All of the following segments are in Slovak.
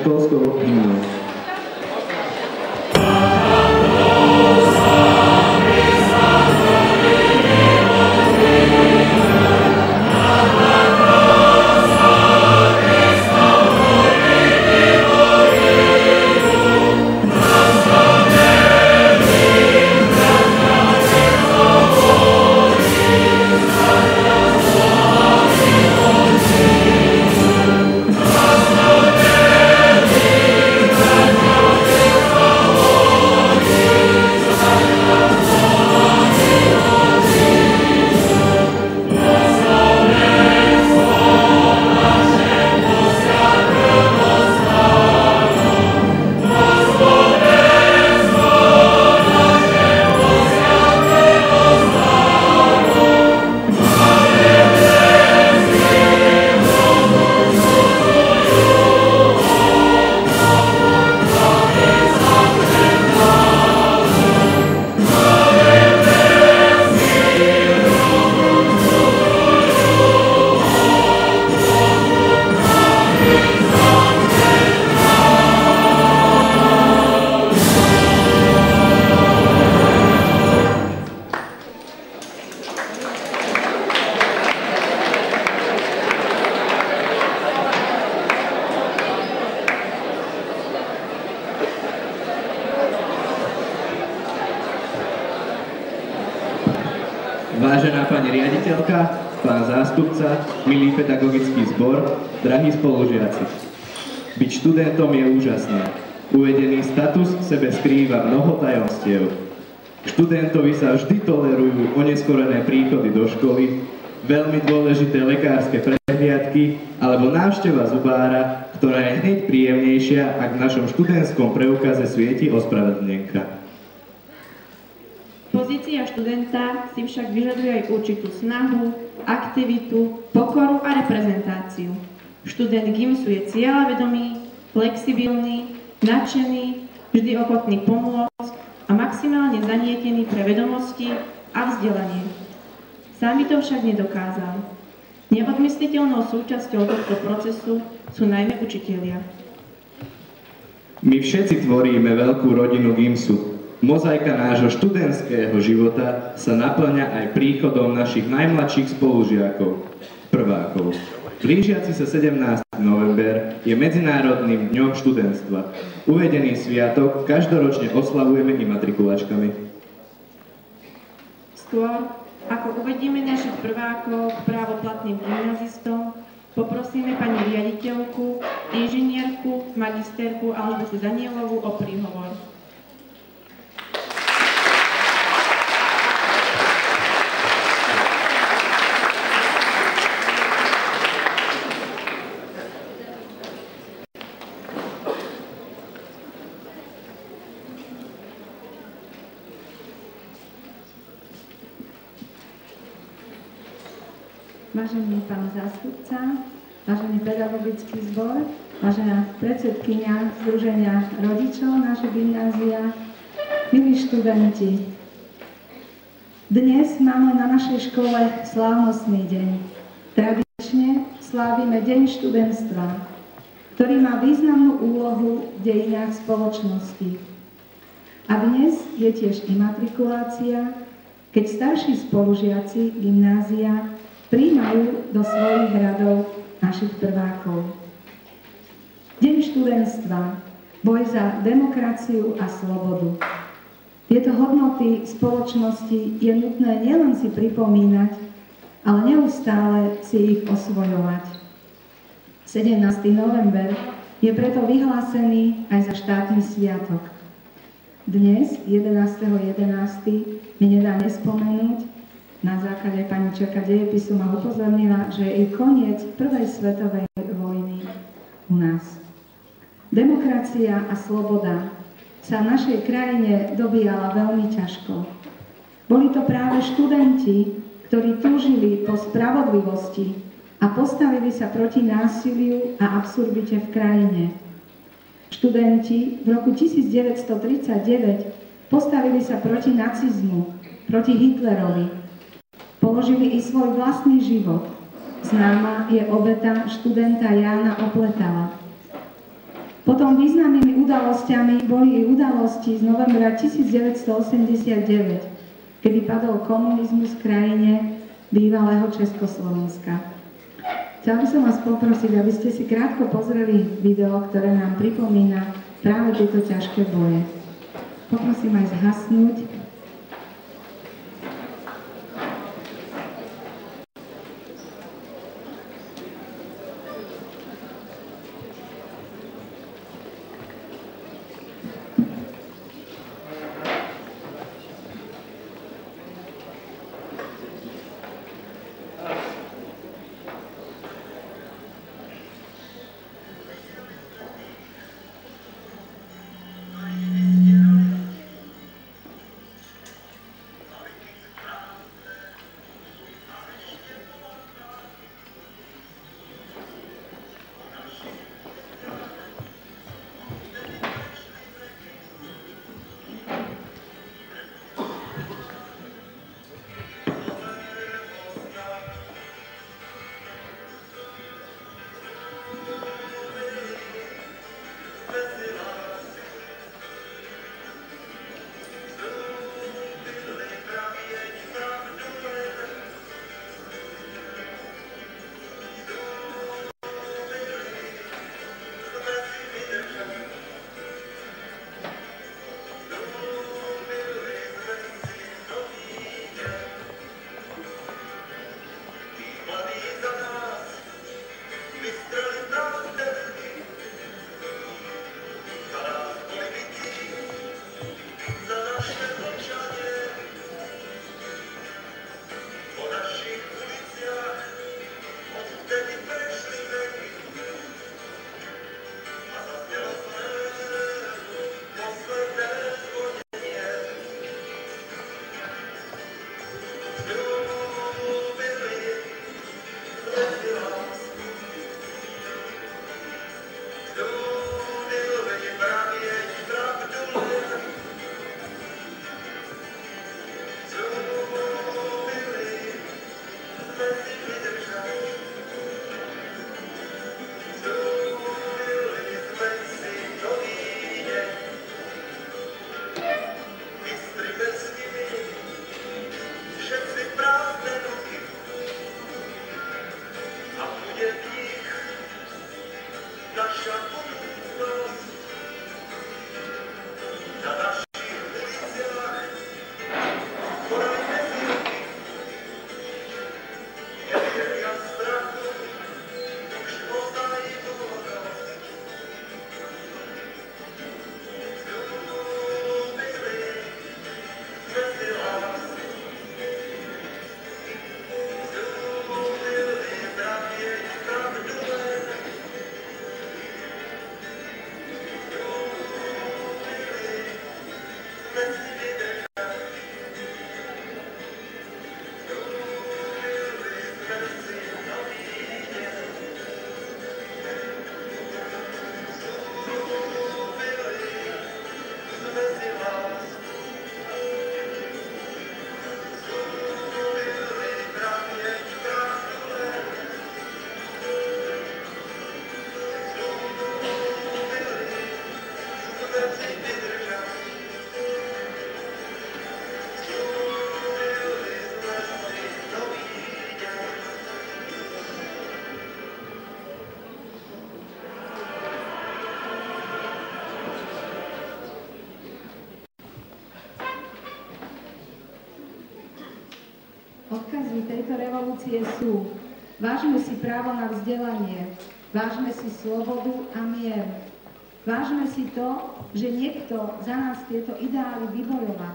školskou hymnou. Vážená pani riaditeľka, pán zástupca, milý pedagogický zbor, drahí spolužiaci. Byť študentom je úžasné. Uvedený status v sebe skrýva mnoho tajomstiev. Študentovi sa vždy tolerujú oneskorené príchody do školy, veľmi dôležité lekárske prehliadky alebo návšteva zubára, ktorá je hneď príjemnejšia, ak v našom študentskom preukaze svieti ospravedlnenka. Pozícia študenta si však vyžaduje aj určitú snahu, aktivitu, pokoru a reprezentáciu. Študent GIMSu je cieľavedomý, flexibilný, nadšený, vždy ochotný pomôcť a maximálne zanietený pre vedomosti a vzdelanie. Sám by to však nedokázal. Neodmysliteľnou súčasťou tohto procesu sú najmä učitelia. My všetci tvoríme veľkú rodinu GIMSu. Mozaika nášho študentského života sa naplňa aj príchodom našich najmladších spolužiakov, prvákov. Blížiaci sa 17. november je Medzinárodným dňom študentstva. Uvedený sviatok každoročne oslavujeme imatrikulačkami. Skôr, ako uvedieme našich prvákov k právoplatným gymnazistom, poprosíme pani riaditeľku, inžinierku, magisterku Alžbetu Danielovú o príhovor. Vážený pán zástupca, vážený pedagogický zbor, vážená predsedkyňa Združenia rodičov nášho gymnázia, milí študenti. Dnes máme na našej škole slávnostný deň. Tradične slávime Deň študentstva, ktorý má významnú úlohu v dejinách spoločnosti. A dnes je tiež imatrikulácia, keď starší spolužiaci gymnázia prijímajú do svojich radov našich prvákov. Deň študentstva, boj za demokraciu a slobodu. Tieto hodnoty spoločnosti je nutné nielen si pripomínať, ale neustále si ich osvojovať. 17. november je preto vyhlásený aj za štátny sviatok. Dnes, 11.11., mi nedá nespomenúť, na základe pani Čerka dejepisu ma upozornila, že je koniec prvej svetovej vojny u nás. Demokracia a sloboda sa v našej krajine dobíjala veľmi ťažko. Boli to práve študenti, ktorí túžili po spravodlivosti a postavili sa proti násiliu a absurdite v krajine. Študenti v roku 1939 postavili sa proti nacizmu, proti Hitlerovi. Položili i svoj vlastný život. Známa je obeta študenta Jána Opletala. Potom významnými udalosťami boli i udalosti z novembra 1989, kedy padol komunizmus v krajine bývalého Československa. Chcel by som vás poprosiť, aby ste si krátko pozreli video, ktoré nám pripomína práve tieto ťažké boje. Poprosím aj zhasnúť. Odkazy tejto revolúcie sú: vážme si právo na vzdelanie, vážme si slobodu a mier, vážme si to, že niekto za nás tieto ideály vybojoval.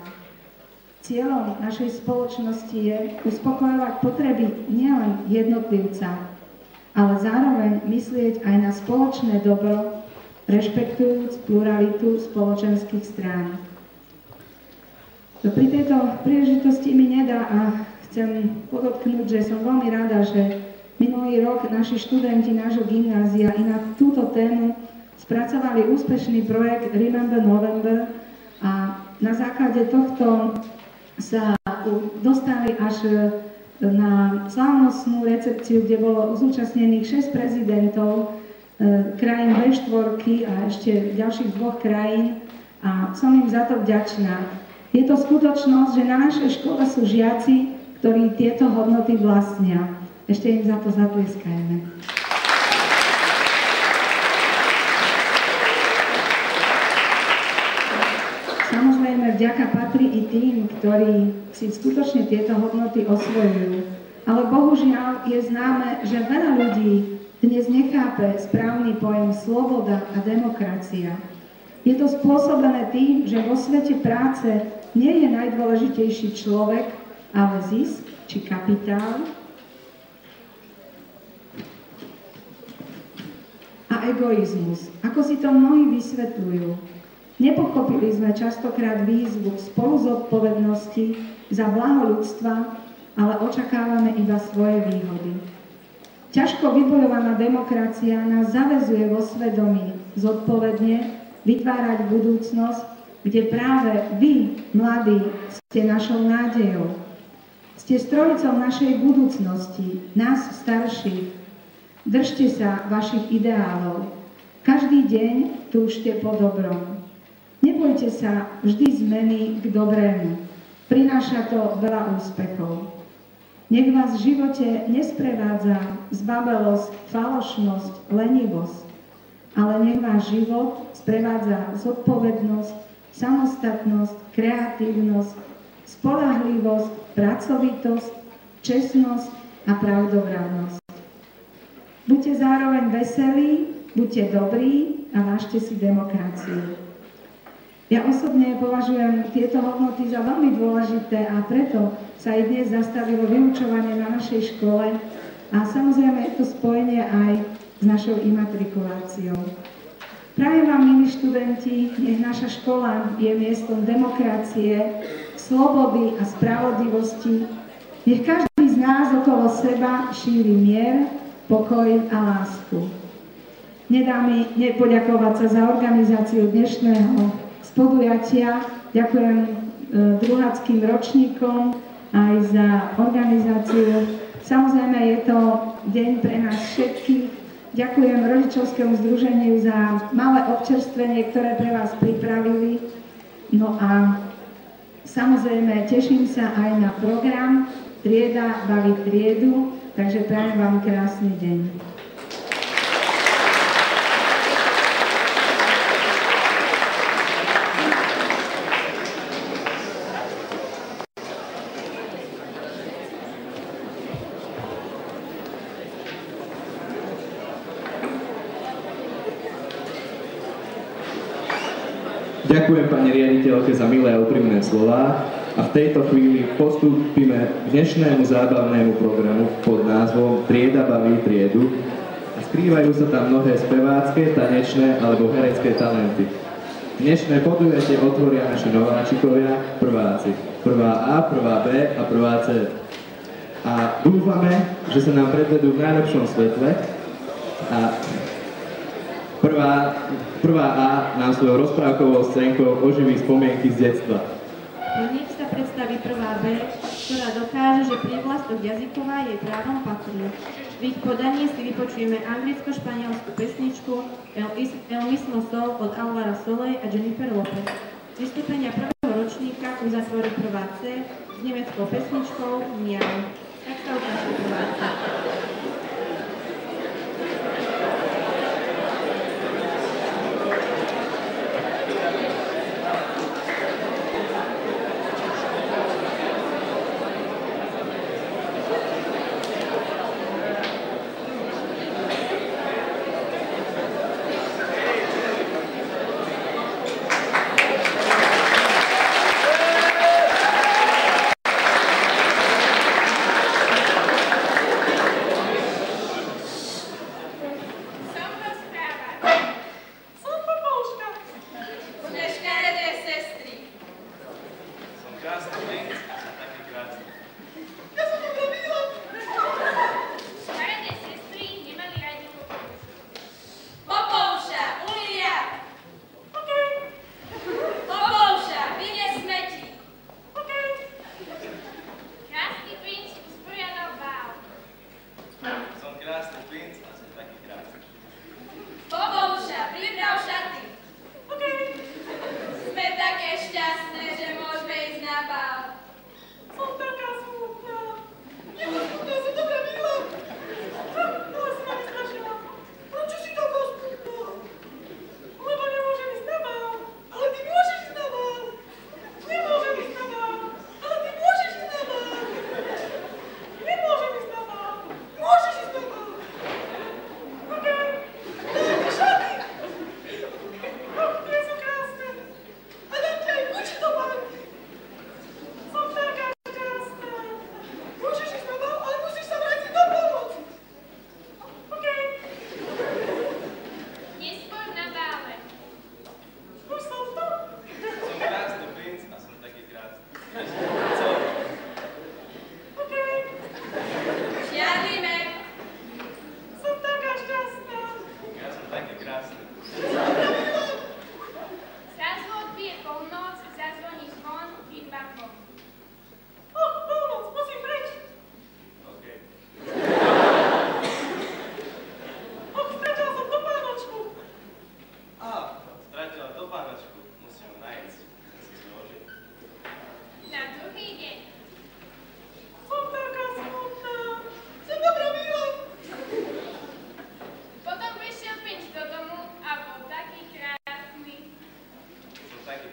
Cieľom našej spoločnosti je uspokojovať potreby nielen jednotlivca, ale zároveň myslieť aj na spoločné dobro, rešpektujúc pluralitu spoločenských strán. Pri tejto príležitosti mi nedá a chcem podotknúť, že som veľmi rada, že minulý rok naši študenti nášho gymnázia i na túto tému spracovali úspešný projekt Remember November a na základe tohto sa dostali až na slávnostnú recepciu, kde bolo zúčastnených 6 prezidentov krajín V4 a ešte ďalších 2 krajín a som im za to vďačná. Je to skutočnosť, že na našej škole sú žiaci, ktorí tieto hodnoty vlastnia. Ešte im za to zatlieskajme. Samozrejme, vďaka patrí i tým, ktorí si skutočne tieto hodnoty osvojujú. Ale bohužiaľ je známe, že veľa ľudí dnes nechápe správny pojem sloboda a demokracia. Je to spôsobené tým, že vo svete práce nie je najdôležitejší človek, ale zisk či kapitál a egoizmus. Ako si to mnohí vysvetľujú. Nepochopili sme častokrát výzvu k spoluzodpovednosti za blaho ľudstva, ale očakávame iba svoje výhody. Ťažko vybojovaná demokracia nás zaväzuje vo svedomí zodpovedne vytvárať budúcnosť, kde práve vy, mladí, ste našou nádejou. Ste strojicou našej budúcnosti, nás starších. Držte sa vašich ideálov. Každý deň túžte po dobrom. Nebojte sa vždy zmeny k dobrému. Prináša to veľa úspechov. Nech vás v živote nesprevádza zbabelosť, falošnosť, lenivosť, ale nech váš život sprevádza zodpovednosť, samostatnosť, kreatívnosť, spoľahlivosť, pracovitosť, čestnosť a pravdovravnosť. Buďte zároveň veselí, buďte dobrí a vážte si demokraciu. Ja osobne považujem tieto hodnoty za veľmi dôležité a preto sa aj dnes zastavilo vyučovanie na našej škole a samozrejme je to spojenie aj s našou imatrikuláciou. Prajem vám, milí študenti, nech naša škola je miestom demokracie, slobody a spravodlivosti. Nech každý z nás okolo seba šíri mier, pokoj a lásku. Nedá mi nepoďakovať sa za organizáciu dnešného podujatia. Ďakujem druháckým ročníkom aj za organizáciu. Samozrejme je to deň pre nás všetkých. Ďakujem rodičovskému združeniu za malé občerstvenie, ktoré pre vás pripravili. No a samozrejme teším sa aj na program Trieda baví triedu, takže prajem vám krásny deň. Ďakujem pani riaditeľke za milé a úprimné slová a v tejto chvíli postúpime k dnešnému zábavnému programu pod názvom Trieda baví triedu a skrývajú sa tam mnohé spevácké, tanečné alebo herecké talenty. Dnešné podujatie otvoria naši nováčikovia, prváci. Prvá A, prvá B a prvá C. A dúfame, že sa nám predvedú v najlepšom svetle a Prvá A nám svojou rozprávkovou scénkou oživí spomienky z detstva. Nech sa predstaví prvá B, ktorá dokáže, že prievlastok jazyková jej právom patrí. V ich podaní si vypočujeme anglicko-španielsku pesničku El mismo sol od Alvara Soler a Jennifer Lopez. Vystúpenia prvého ročníka uzatvorí prvá C s nemeckou pesničkou Miau. Tak sa ukáže prvá C.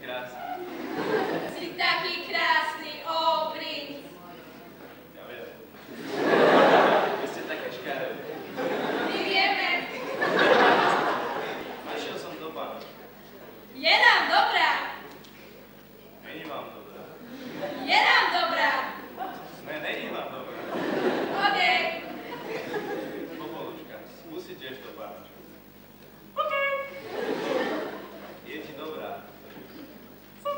krásny. Si taký krásny, ó, princ. Ja viem. Vy ste také škaredé. My vieme. Našiel som do baru. Je nám dobrá. Není vám dobrá. Je nám dobrá. Ne, není vám dobrá. Odej. Popolučka, skúsi tiež do baru. OK. Je ti dobrá. Fú.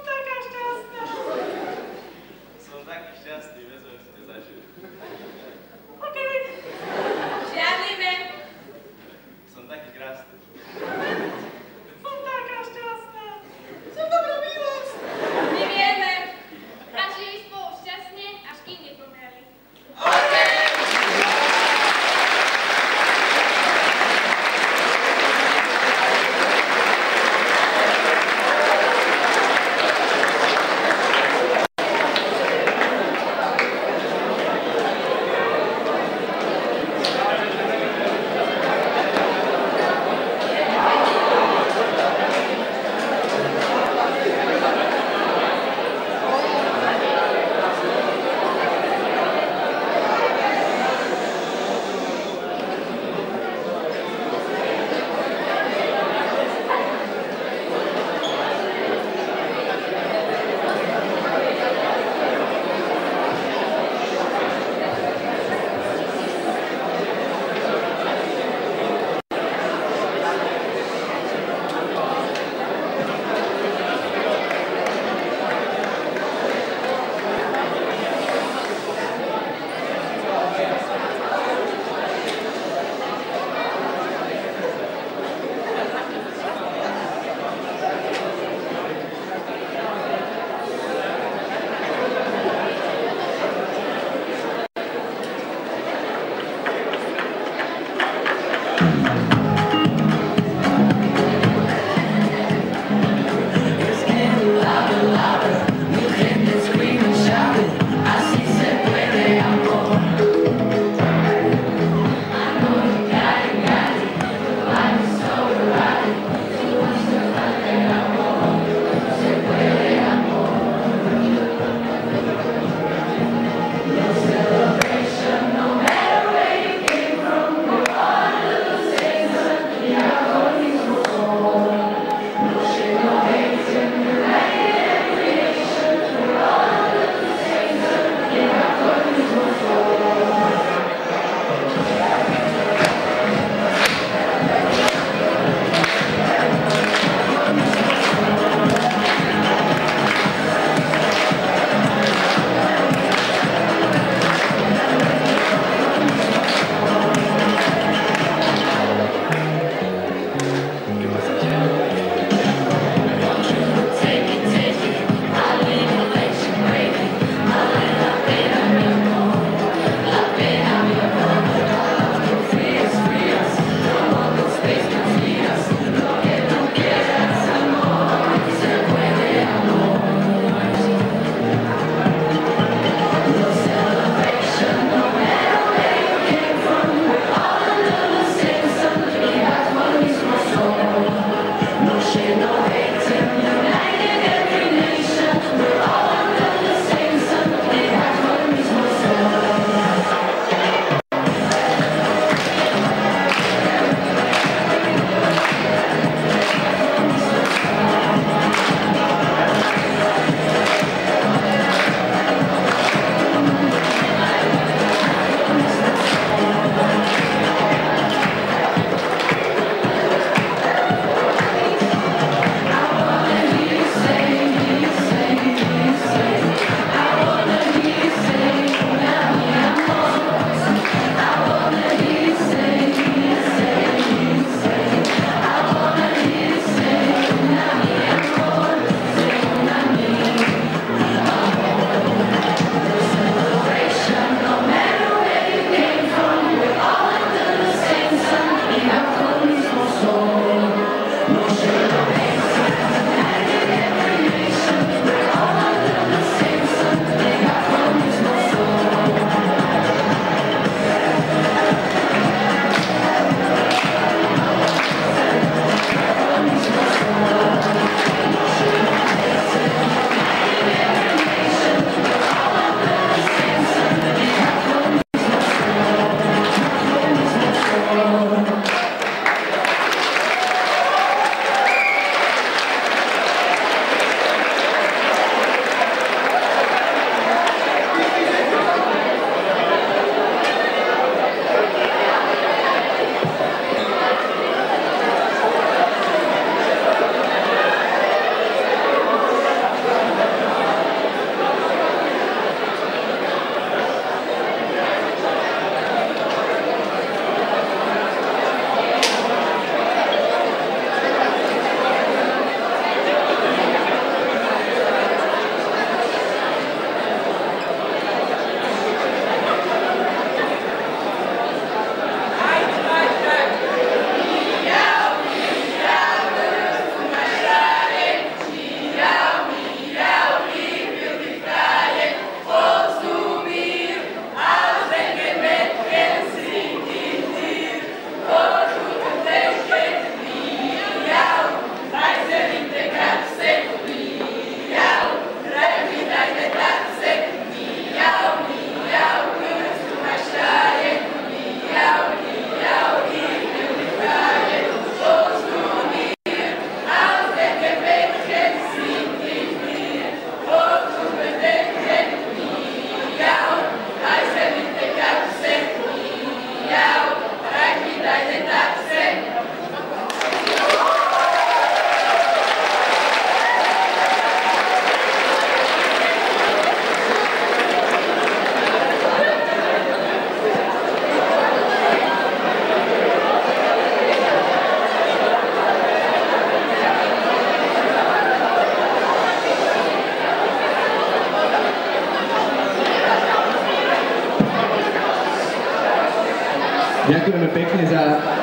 ďakujeme pekne za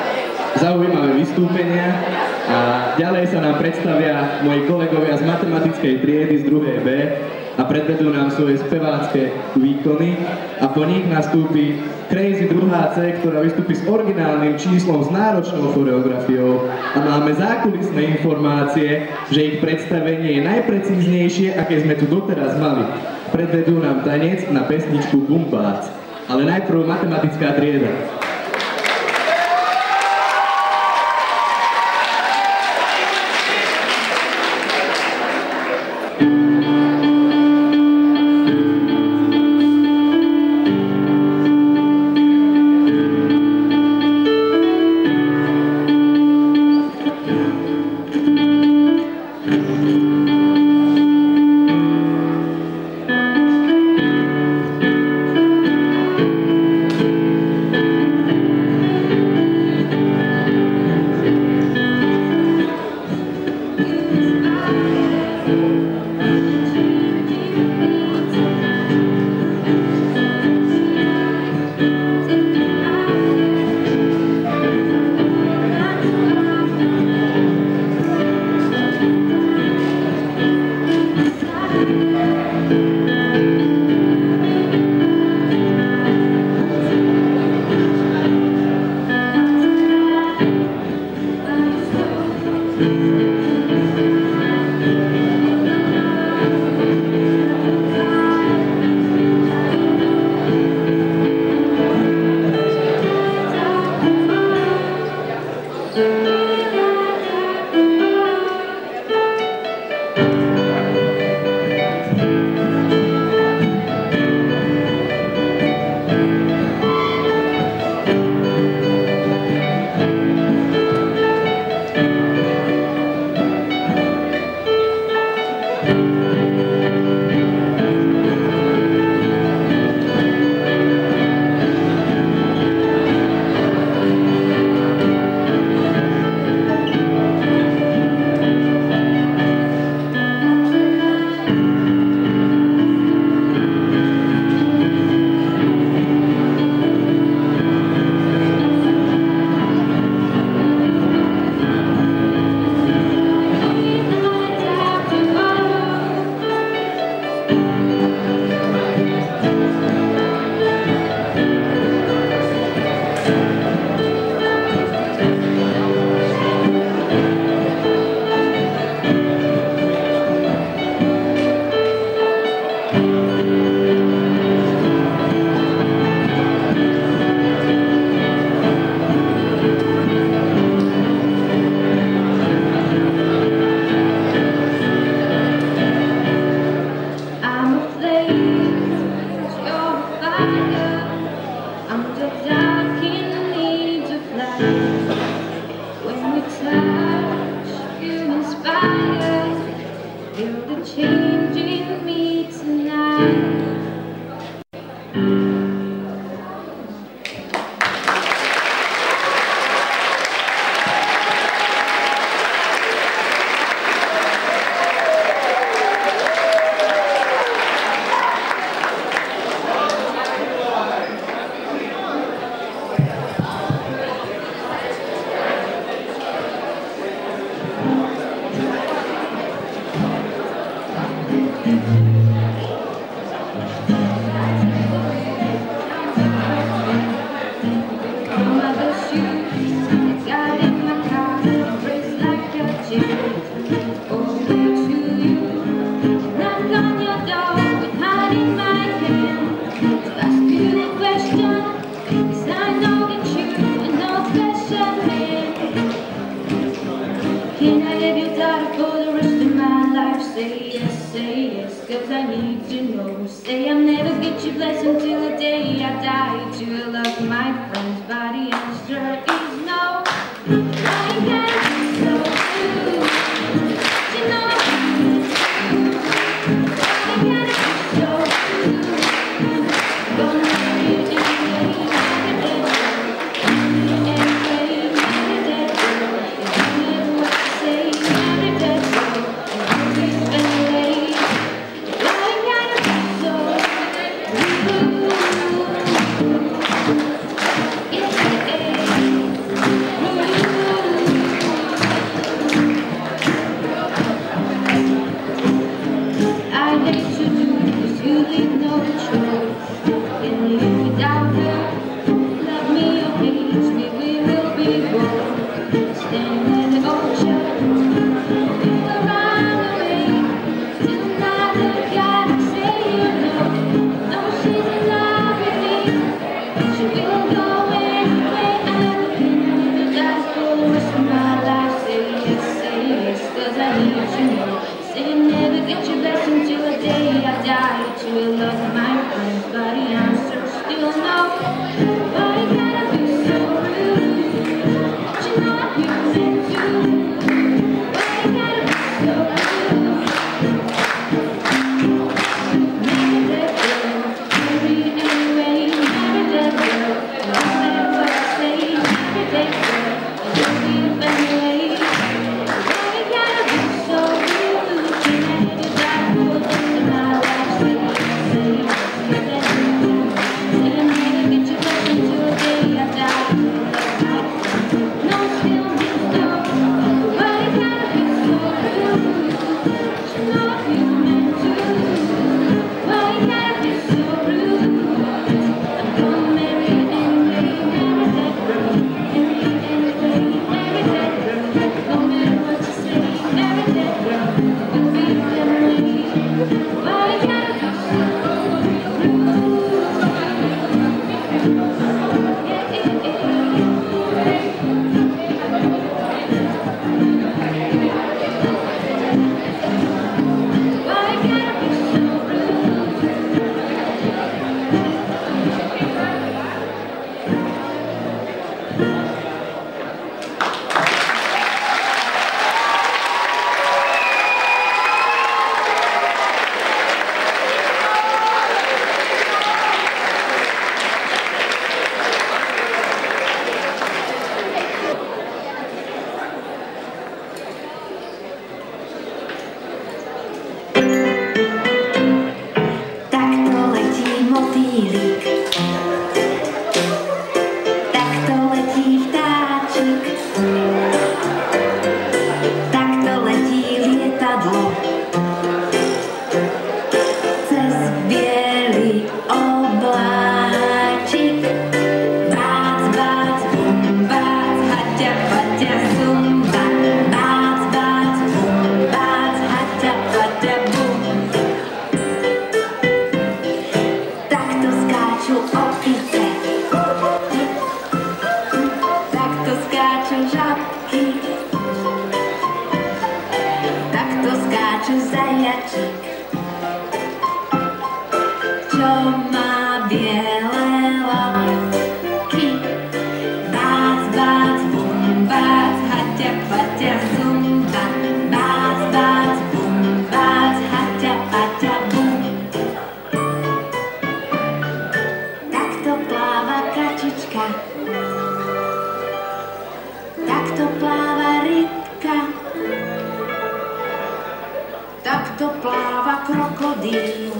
zaujímavé vystúpenia a ďalej sa nám predstavia moji kolegovia z matematickej triedy z 2. B a predvedú nám svoje spevácké výkony a po nich nastúpi Crazy 2. C, ktorá vystúpi s originálnym číslom s náročnou choreografiou a máme zákulisné informácie, že ich predstavenie je najprecíznejšie, aké sme tu doteraz mali. Predvedú nám tanec na pesničku Bumbác, ale najprv matematická trieda. Yeah. skáče zajačík, čo má biele lapky. Bác, bác, bum, bác, haťa, paťa, zumba. Bác, bác, bum, bác, haťa, paťa, bum. Takto pláva kačička, takto pláva rybka, takto pláva krokodíl.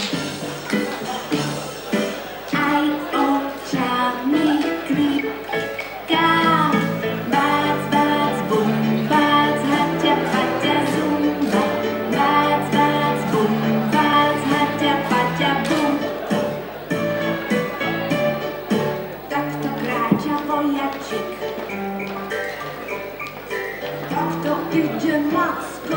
Aj očami klipká. Bác, bác, bum, bác, haťa, paťa, zumba. Bác, bác, bum, bác, haťa, paťa, bum. Takto kráča vojačik, takto ide Macko,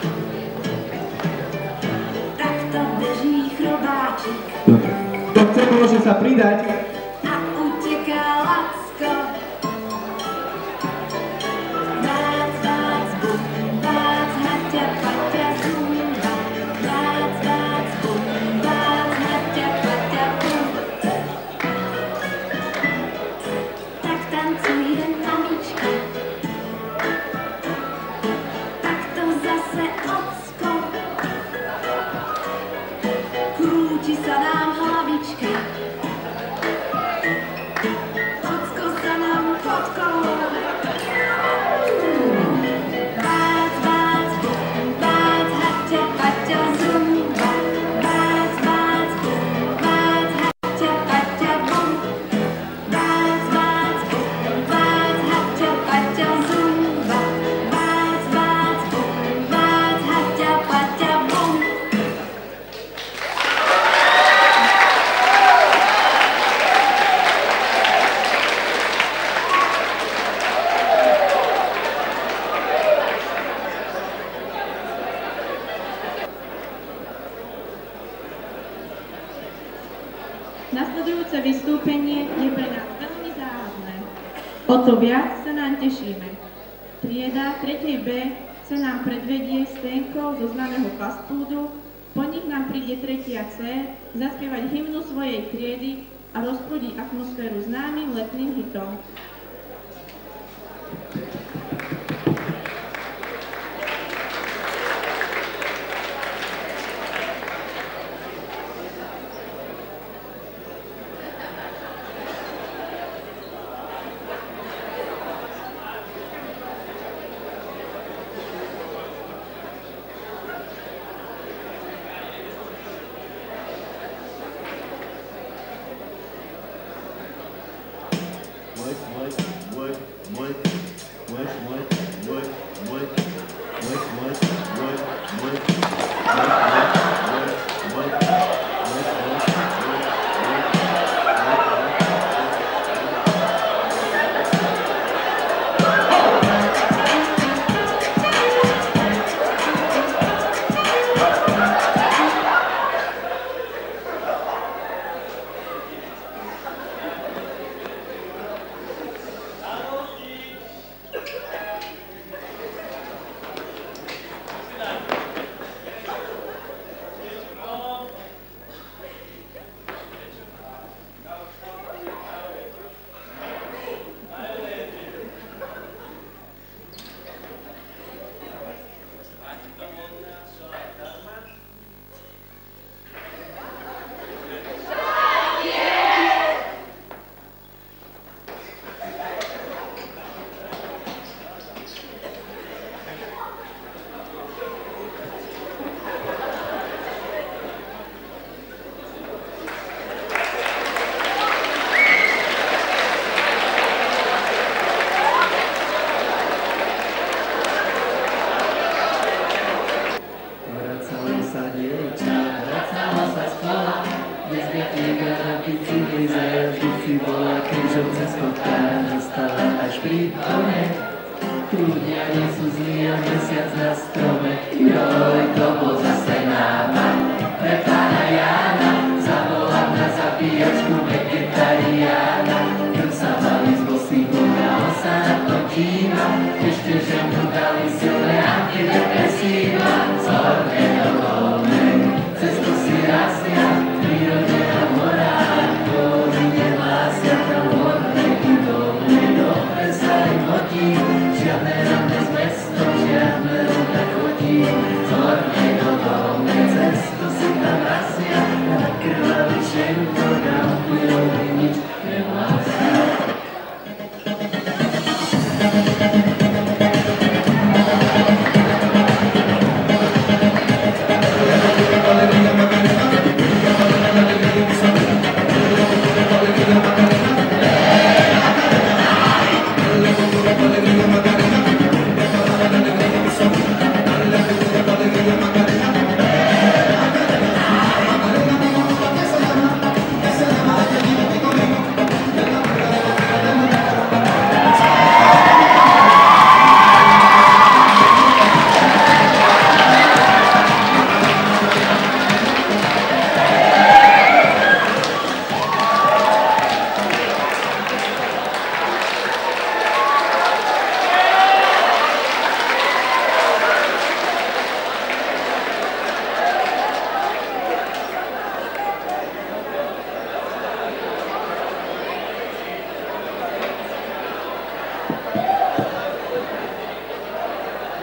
takto drží chrobáčik Kto chce, môže sa pridať. a uteká Lacko. Bác, bác, bum, bác, haťa, paťa, zumba. Bác, bác, bum, bác, haťa, paťa, bum. Tak tancuje mamička, takto zase ocko. Krúti sa nám hlavička, ocko sa nám pod kolom. Bác, bác, bum, bác, haťa, paťa, zumba. Bác, bác, bum, bác, haťa, paťa, bum. Bác, bác, bum, bác, haťa, paťa, zumba. Bác, bác, bum, bác, haťa, paťa, bum. Nasledujúce vystúpenie je pre nás veľmi záhadné. O to viac sa nám tešíme. Trieda 3. B sa nám predvedie scénkou zo známeho fast foodu, po nich nám príde 3. C zaspievať hymnu svojej triedy a rozprúdiť atmosféru známym letným hitom. Ešte, že mu dali silné antidepresíva, zorné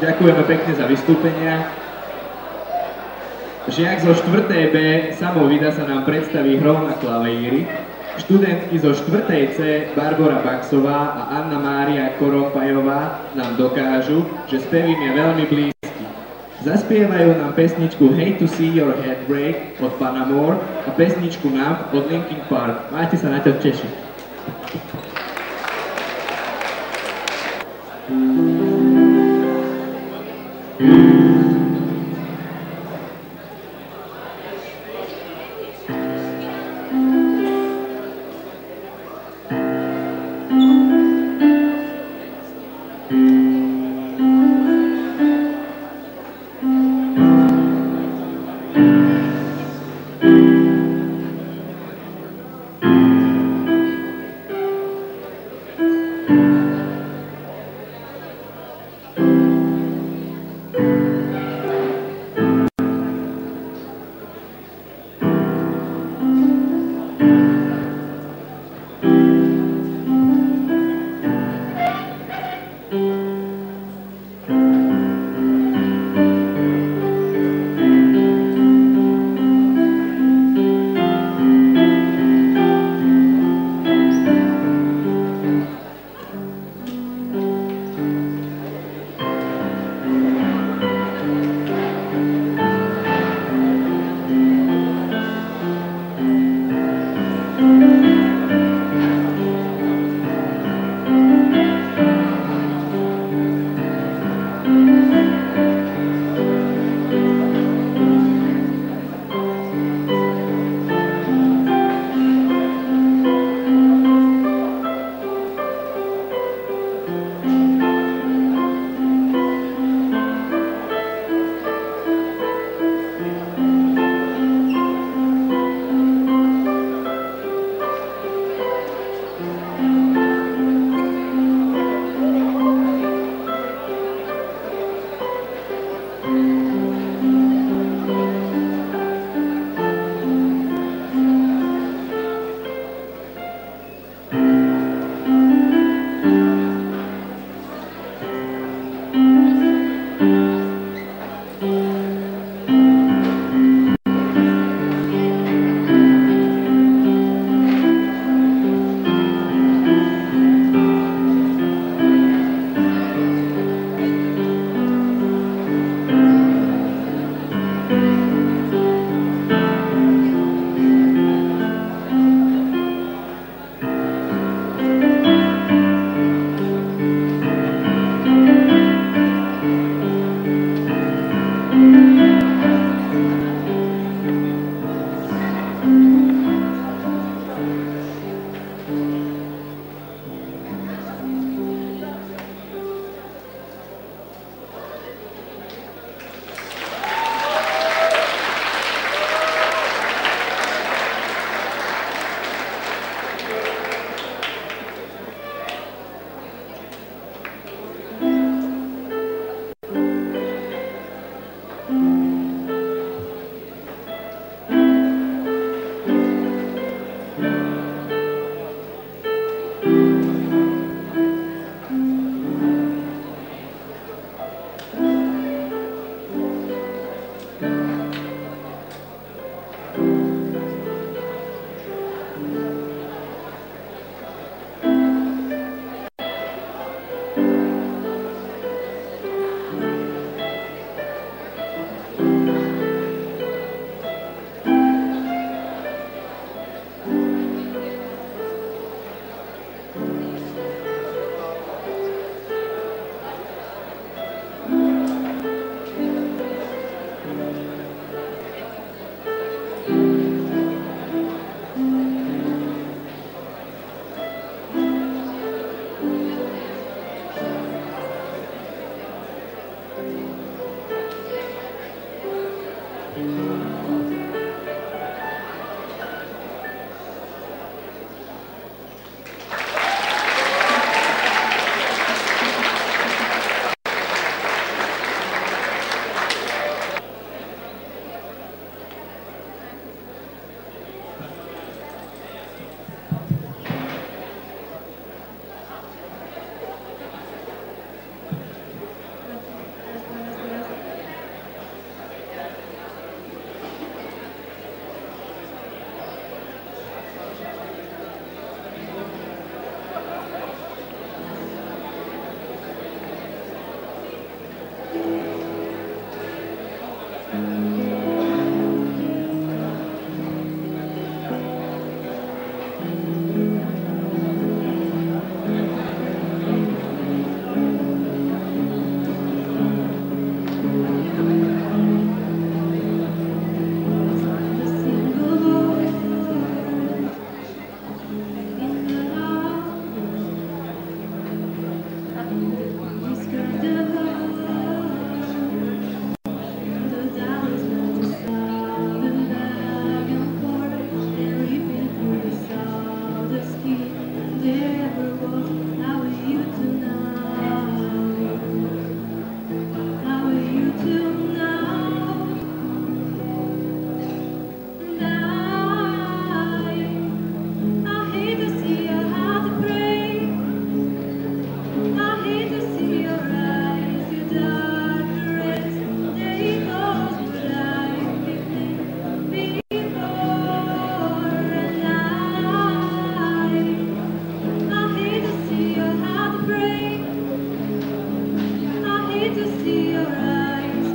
Ďakujeme pekne za vystúpenia. Žiak zo 4. B Samo Vida sa nám predstaví hrou na klavíri. Študentky zo 4. C Barbora Baxová a Anna Mária Korompajová nám dokážu, že spev im je veľmi blízky. Zaspievajú nám pesničku Hate to See Your Head Break od Paramore a pesničku Numb od Linkin Park. Máte sa na to tešiť.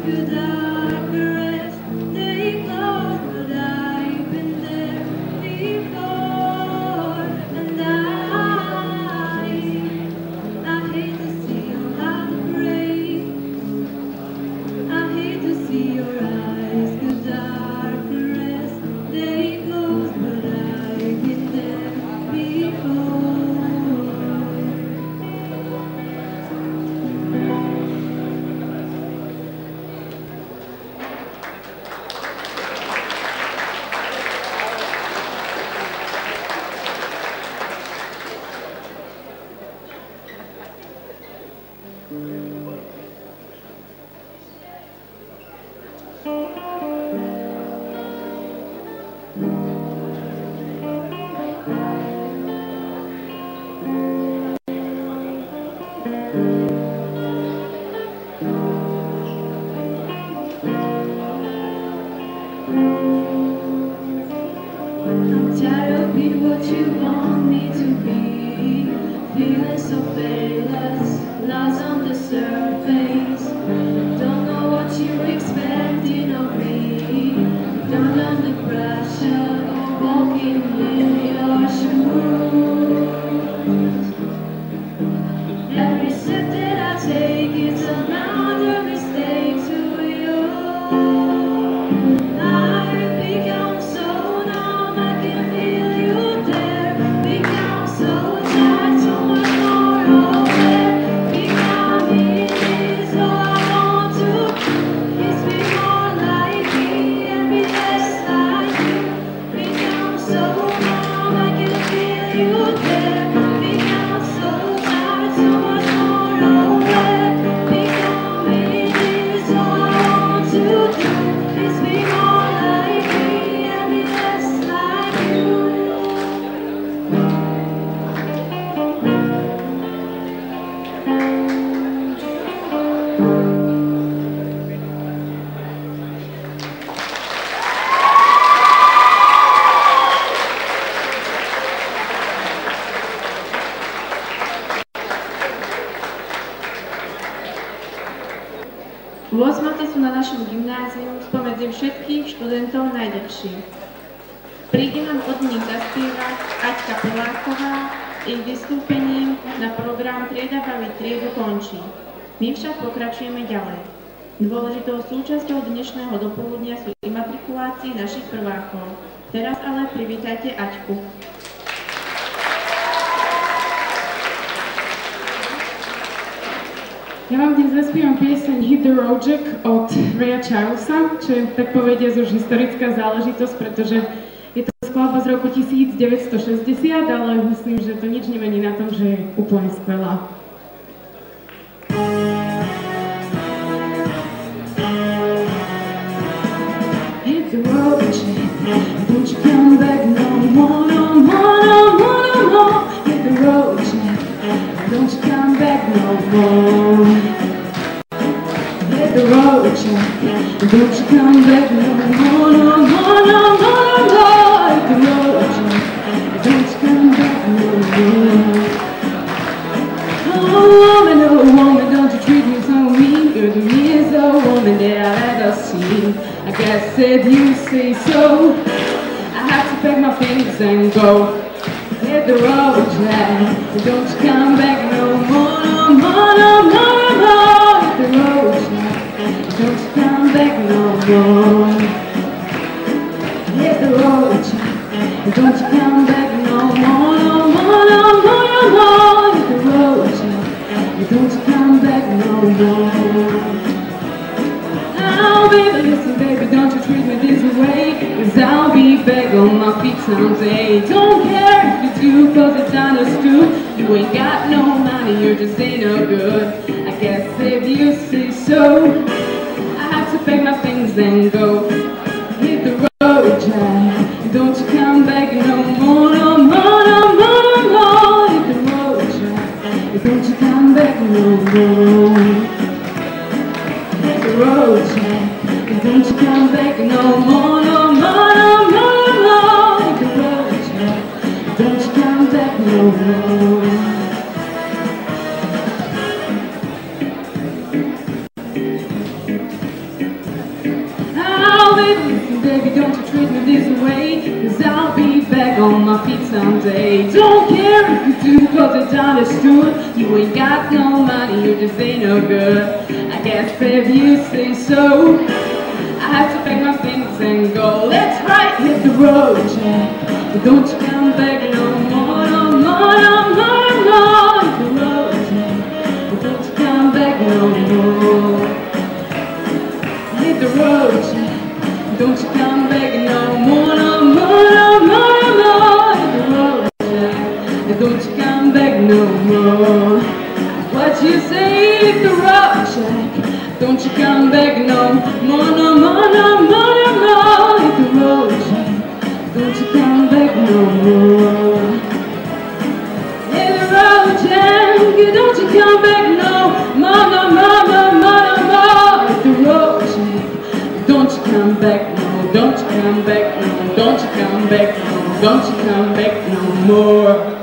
I'm tired of being what you want me to be. Feeling so faithless, lost on the surface. Don't know what you're expecting of me. Don't under pressure, walking in your shoes. Every step that I take is another mistake to you. I've become so numb, I can feel you there. Become so tired, so much more aware. Becoming is all I want to do. It's be more like me and be less like you. Become so numb, I can feel you there. Become so tired, so much more aware. Becoming is all I want to do. It's be more like me and be less like you. Lôsmaty sú na našom gymnáziu spomedzi všetkých študentov najdlhší. Príde nám od nich zaspievať Aťka Peláková, ich vystúpením na program Trieda baví triedu končí. My však pokračujeme ďalej. Dôležitou súčasťou dnešného dopoludnia sú imatrikulácie našich prvákov. Teraz ale privítajte Aťku. Ja vám dnes zaspievam pieseň Hit the Road Jack od Raya Charlesa, čo je tak povediac už historická záležitosť, pretože je to skladba z roku 1960, ale myslím, že to nič nemení na tom, že je úplne skvelá. Hit the road Jack, don't you come back no more, no more, no more, no more. Hit the road Jack, don't you come back no more. Hit the road, Jack. Don't you come back no more, no more, no more, no more. Hit the road, Jack. Don't you come back no more. Oh woman, don't you treat me so mean. You're the meanest old woman that I've ever seen. I guess if you say so, I have to pack my things and go. Hit the road, Jack. Don't you come back no more, no more, no more, no more. Hit the road, Jack. Don't you come back no more. Hit the road, Jack. Don't you come back no more, no more, no more, no more. Hit the road, Jack. Don't you come back no more. Oh baby, listen baby, don't you treat me this way, 'cause I'll be back on my feet someday. Don't care if you do, 'cause it's understood. You ain't got no money, you just ain't no good. I guess if you say so, I have to pack my things and go. Hit the road, Jack. Don't you come back no more, no more, no more, no more. Hit the road, Jack. Don't you come back no more. Hit the road, Jack. Don't you come back no more, no more, no more, no more. Hit the road, Jack. Don't you come back no more. baby, listen, baby, don't you treat me this way, 'cause I'll be back on my feet someday. Don't care if you do, 'cause it's understood. You ain't got no money, you just ain't no good. I guess, baby, you say so. I have to pack my things and go. Let's right, hit the road, Jack. But don't you come back no more, no more, no more, no more. Hit the road, Jack. But don't you come back no more. Hit the road, Jack. Don't you come back no more, no more, no more, no more. Hit the road, Jack. And don't you come back no more. What you say, hit the road, Jack. Don't you come back no more, no more, no more, no more. Hit the road, Jack. Don't you come back no more. Hit the road, Jack. Don't you come back no more, no more, no more, no more. Hit the road, Jack. Don't you come back no, don't you come back no, don't you come back no, don't you come back no more.